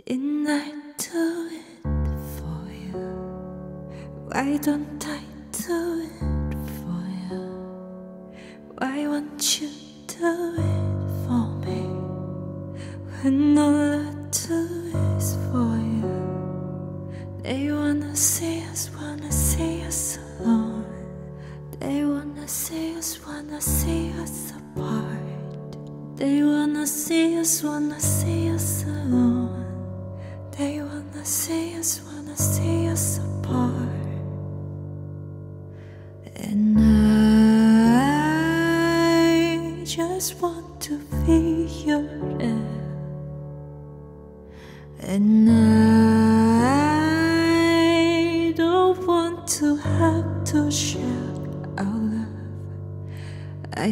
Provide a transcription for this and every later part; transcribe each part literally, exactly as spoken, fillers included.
Didn't I do it for you? Why don't I do it for you? Why won't you do it for me? When all I do is for you. They wanna see us, wanna see us alone. They wanna see us, wanna see us apart. They wanna see us, wanna see us alone. They wanna see us, wanna see us apart. And I just want to feel your air. And I don't want to have to share our love. I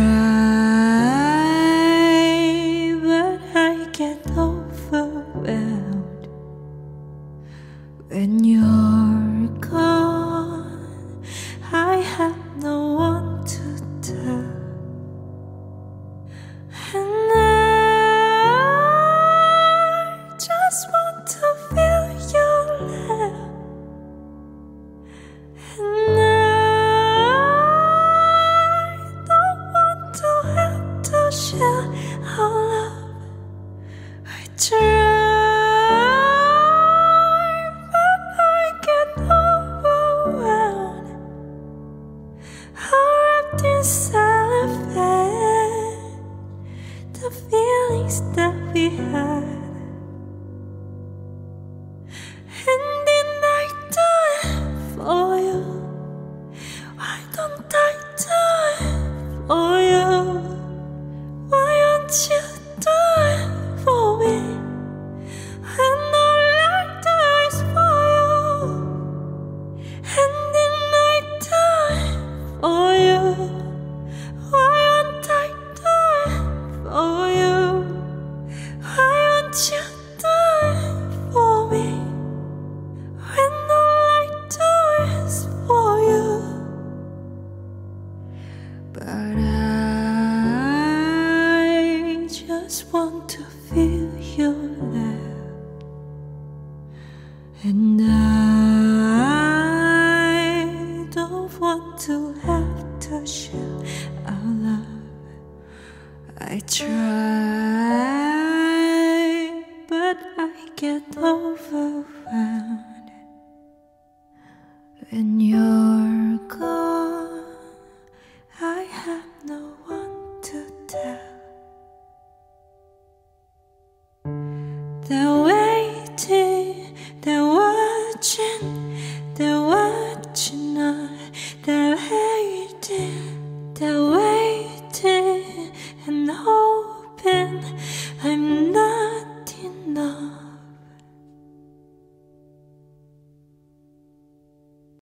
try, but I get overwhelmed. When you're gone, I have no one to tell. And I just want to feel your love. And I don't want to have to share our love. I try. The feelings that we had, and didn't I do it for you? Why don't I do it for you? Why don't you do it for me? And all I do is for you. And didn't I do it for you? Why won't I do it for you? Why won't you do it for me? When all I do is for you. But I just want to feel your love. And I don't want to have to share our love. I try, but I get overwhelmed. When you're gone, I have no one to tell. They're waiting, they're watching, they're watching us. They're waiting, they're waiting.